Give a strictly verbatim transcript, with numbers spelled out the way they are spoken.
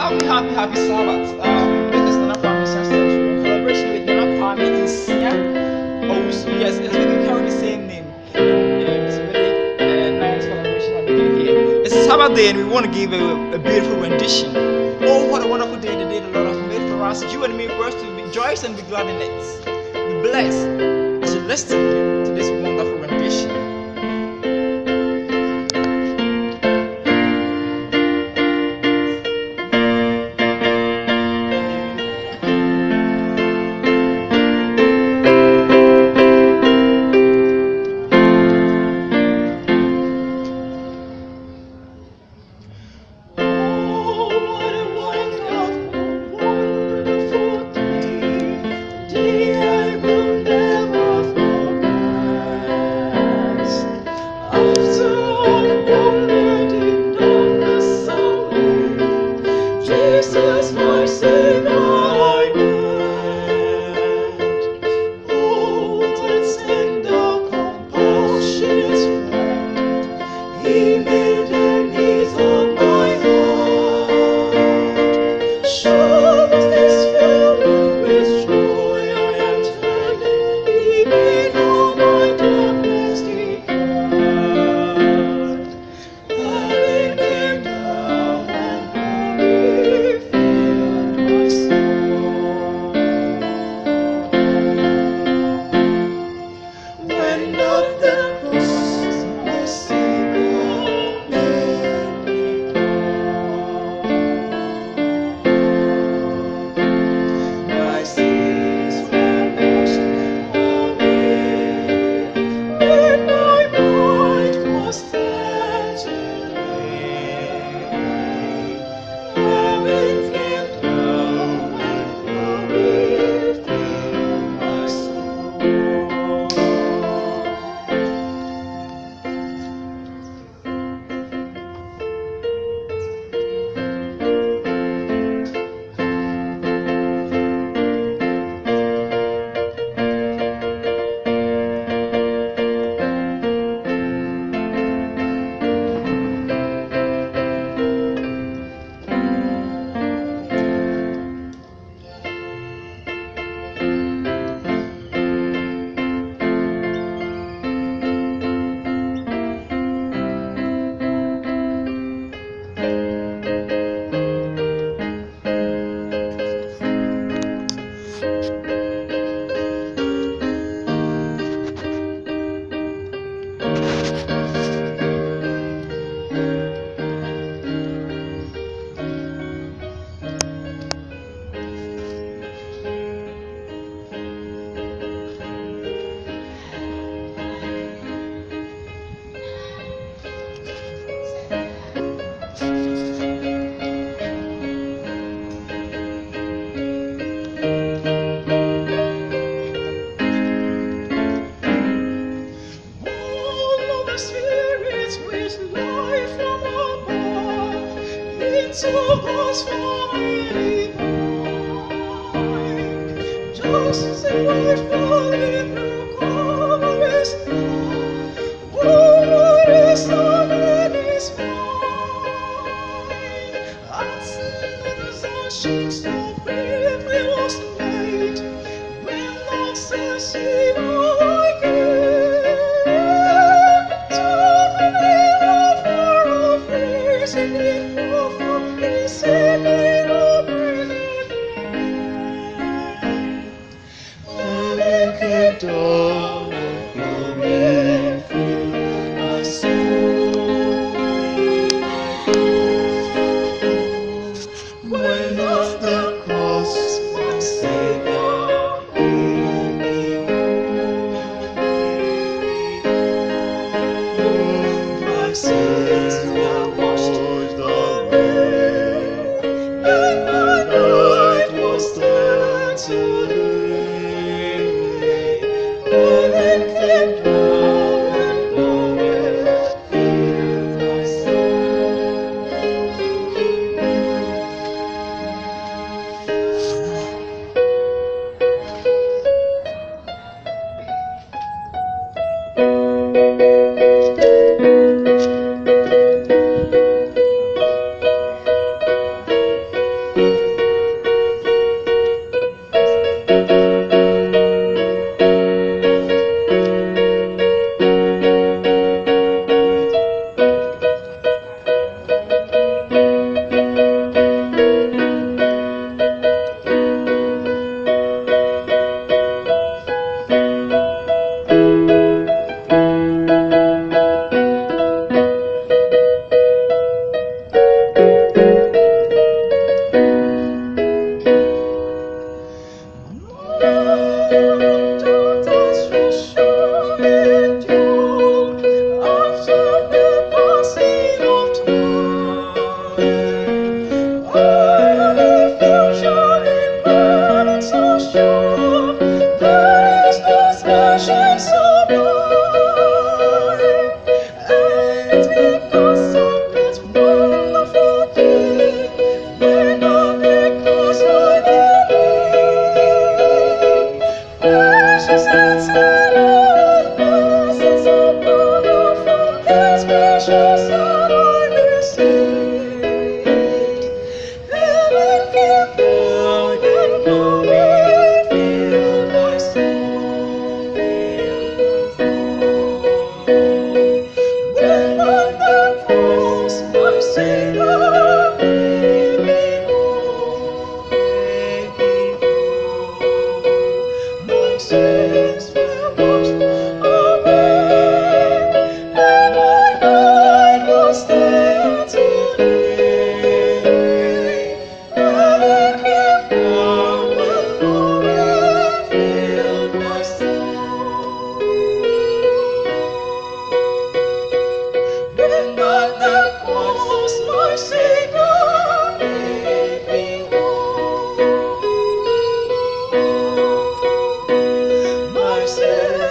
happy, happy, happy Sabbath. Um, this is Nana Kwame Sastre in collaboration with Nana Kwame Nsiah.a.k.a. Owusu. Yes, yes, we can carry the same name. Yeah, it's a really uh, nice collaboration I'm making here. It's a Sabbath day and we want to give a, a beautiful rendition. Oh, what a wonderful day the day the Lord has made for us. You and me, for us to rejoice and be glad in it. Be blessed as you listen to this wonderful rendition. Jesus, my Savior, I met. Oh, what tender compassionate friend, He made the needs of my heart. Sure was this feeling with joy I am telling, He made all my darkness depart. Heaven came down and glory filled my soul. When at the cross my Savior made me whole, my sins were washed away, and my mind was set today. Heaven came down and glory filled my soul. To us from any mind, just a word for in the chorus. What is done is mine. I'd seen exhaustions so briefly was late, when love says she I came to the offer of grace and it offer. He said, "Little breathing again." Heaven came down and glory filled my soul. When off the cross my Savior made me whole, my sins were washed away. And my night was turned to day. say